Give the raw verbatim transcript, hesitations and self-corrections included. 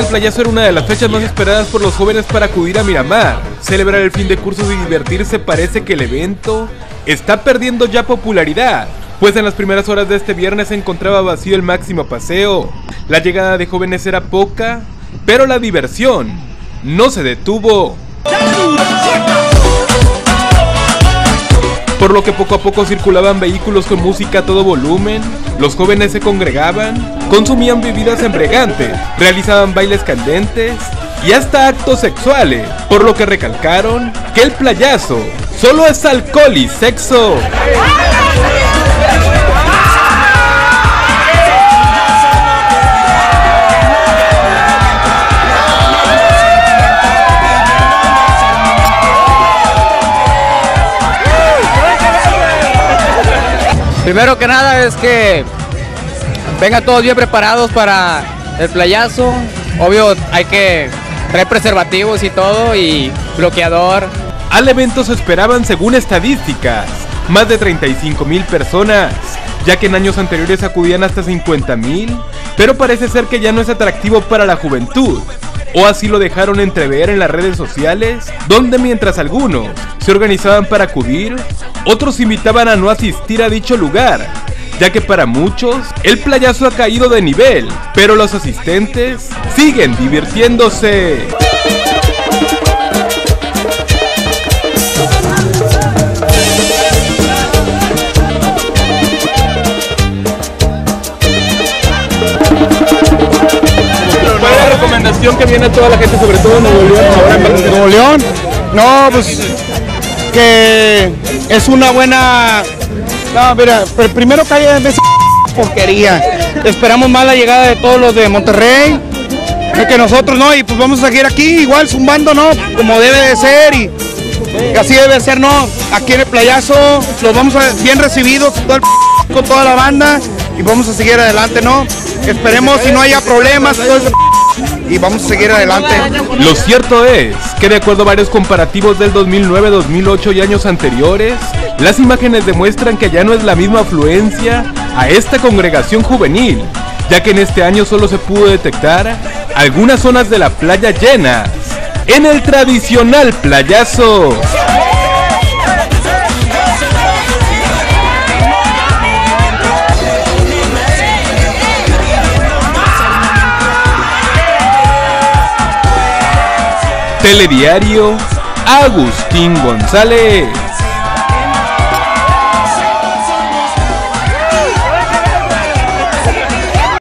del Playazo era una de las fechas más esperadas por los jóvenes para acudir a Miramar. Celebrar el fin de cursos y divertirse, parece que el evento está perdiendo ya popularidad, pues en las primeras horas de este viernes se encontraba vacío el Máximo Paseo. La llegada de jóvenes era poca, pero la diversión no se detuvo, por lo que poco a poco circulaban vehículos con música a todo volumen. Los jóvenes se congregaban, consumían bebidas embriagantes, realizaban bailes candentes y hasta actos sexuales, por lo que recalcaron que el Playazo solo es alcohol y sexo. Primero que nada es que vengan todos bien preparados para el Playazo. Obvio hay que traer preservativos y todo, y bloqueador. Al evento se esperaban, según estadísticas, más de treinta y cinco mil personas, ya que en años anteriores acudían hasta cincuenta mil, pero parece ser que ya no es atractivo para la juventud, o así lo dejaron entrever en las redes sociales, donde mientras algunos se organizaban para acudir, otros invitaban a no asistir a dicho lugar, ya que para muchos el Playazo ha caído de nivel, pero los asistentes siguen divirtiéndose. ¿Cuál es la recomendación que viene a toda la gente, sobre todo en Nuevo León, ahora en Valenzuela? ¿Nuevo León? No, pues que es una buena... No, mira, pero primero calle de esa porquería. Esperamos más la llegada de todos los de Monterrey que nosotros, ¿no? Y pues vamos a seguir aquí igual zumbando, ¿no? Como debe de ser, y, y así debe ser, ¿no? Aquí en el Playazo los vamos a bien recibidos todo el, con toda la banda, y vamos a seguir adelante, ¿no? Esperemos si no haya problemas, todo ese, y vamos a seguir adelante. Lo cierto es que, de acuerdo a varios comparativos del dos mil nueve, dos mil ocho y años anteriores, las imágenes demuestran que ya no es la misma afluencia a esta congregación juvenil, ya que en este año solo se pudo detectar algunas zonas de la playa llenas en el tradicional Playazo. Telediario, Agustín González.